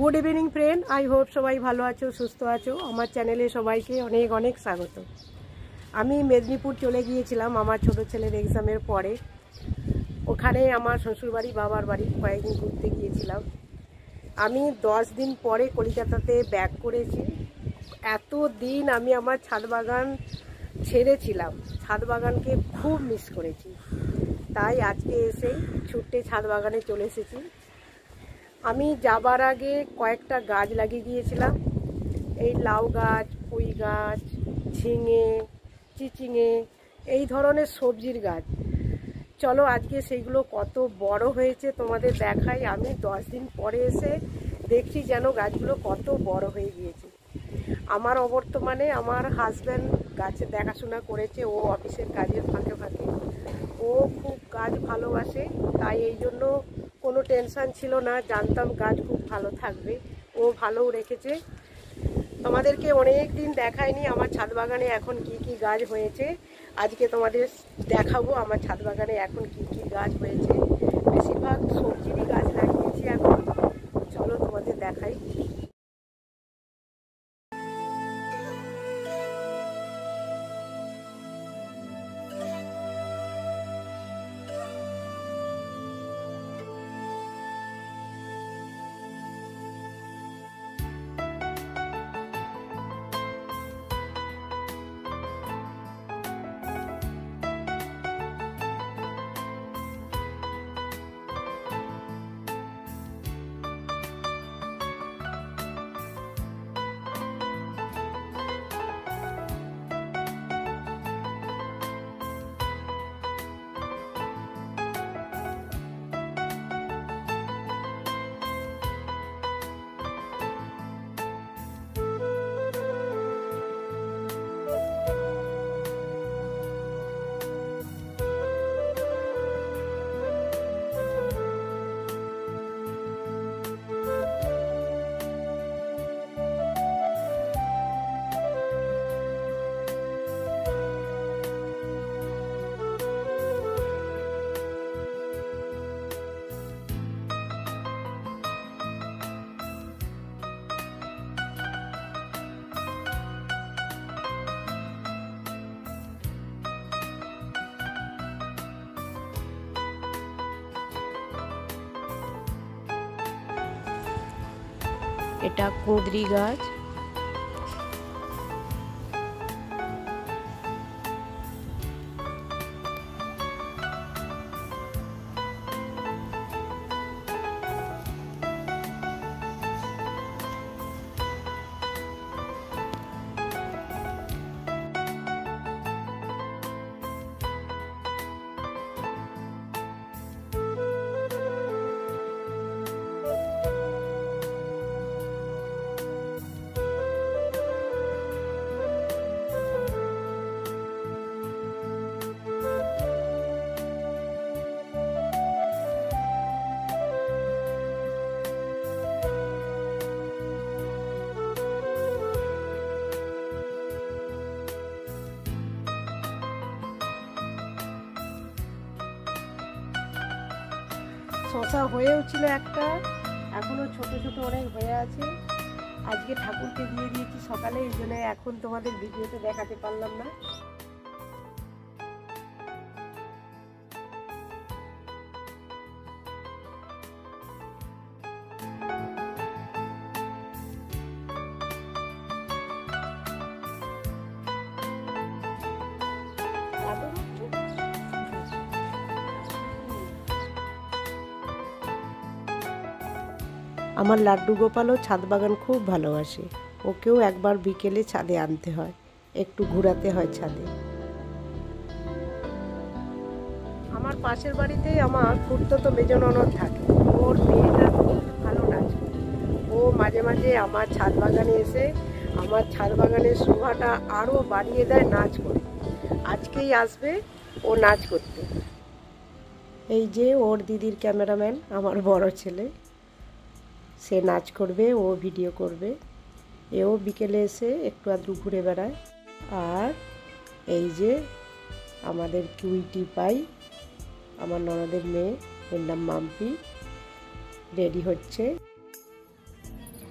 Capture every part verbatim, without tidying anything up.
Good evening friend, I hope सबाई भालो आछो सुस्थ आछो। आमार चैनेले सबाइके अनेक अनेक स्वागत। आमी मेदिनीपुर चले गिয়েছিলাম आमार छोटो छेलेर एग्जामेर परे। ओखाने आमार शशुरबाड़ी बाबार बाड़ी कयेकदिन घुरते गिয়েছিলাম। आमी दस दिन परे कलकाताते बैक करेছি। एत दिन आमी आमार छाद बागान छेड़ेছিলাম, छाद बागानके खूब मिस करेছি। ताई आजके एसे छुट्टे छाद बागाने चले एसेছি। আমি যাবার আগে কয়েকটা গাছ লাগিয়ে গিয়েছিলাম, এই লাউ গাছ, পুঁই গাছ, ঝিঙে, চিচিঙে, এই ধরনের সবজির গাছ। চলো আজকে সেইগুলো কত বড় হয়েছে তোমাদের দেখাই। আমি দশ দিন পরে এসে দেখছি যেন গাছগুলো কত বড় হয়ে গিয়েছে। আমার অবর্তমানে আমার হাজব্যান্ড গাছের দেখাশোনা করেছে, ও অফিসের কাজের ফাঁকে ফাঁকে। ও খুব গাছ ভালোবাসে, তাই এই জন্য কোনো টেনশন ছিল না, জানতাম গাছ খুব ভালো থাকবে। ও ভালোও রেখেছে। তোমাদেরকে অনেক দিন দেখাইনি আমার ছাদ বাগানে এখন কি কি গাছ হয়েছে। আজকে তোমাদের দেখাবো আমার ছাদ বাগানে এখন কি কি গাছ হয়েছে। বেশিরভাগ সবজিরই গাছ লাগিয়েছি এখন। চলো তোমাদের দেখাই। এটা কুঁদরি গাছ। শশা হয়েও ছিল একটা, এখনো ছোট ছোট অনেক হয়ে আছে। আজকে ঠাকুরকে দিয়ে দিয়েছি সকালে, এই জন্য এখন তোমাদের ভিডিওতে দেখাতে পারলাম না। আমার লাড্ডু গোপালও ছাদ বাগান খুব ভালোবাসে। ওকেও একবার বিকেলে ছাদে আনতে হয়, একটু ঘোরাতে হয় ছাদে। আমার পাশের বাড়িতে আমার খুড়তো মেজো ননদ থাকে, ওর মেয়েটা খুব ভালো নাচ করে। ও মাঝে মাঝে আমার ছাদ বাগানে এসে আমার ছাদ বাগানের শোভাটা আরও বাড়িয়ে দেয় নাচ করে। আজকেই আসবে ও নাচ করতে। এই যে ওর দিদির ক্যামেরাম্যান আমার বড় ছেলে, সে নাচ করবে, ও ভিডিও করবে। এও বিকেলে এসে একটু আধটু ঘুরে বেড়ায়। আর এই যে আমাদের কিউইটি পাই, আমার ননদের মেয়ে, এর নাম মাম্পি, রেডি হচ্ছে।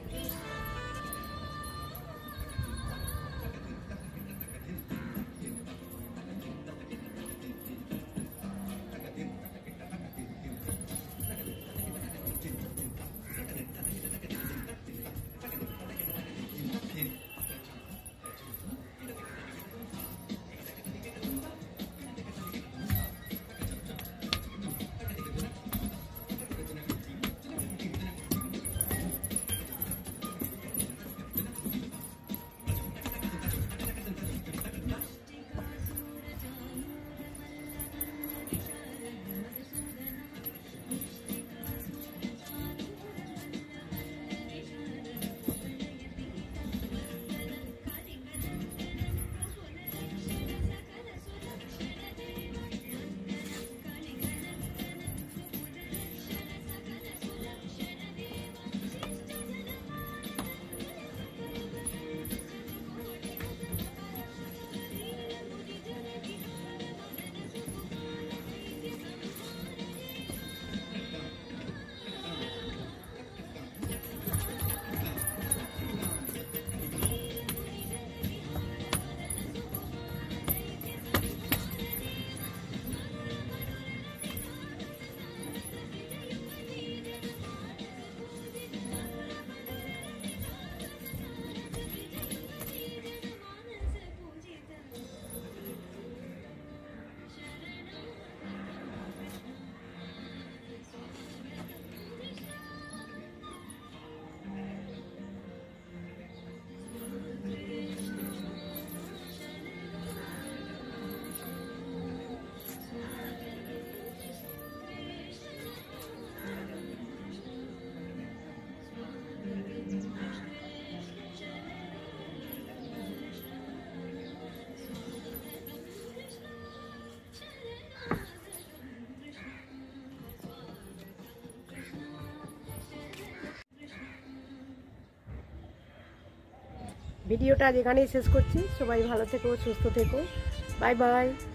ভিডিওটা যেখানেই শেষ করছি। সবাই ভালো থেকো, সুস্থ থেকো। Bye by.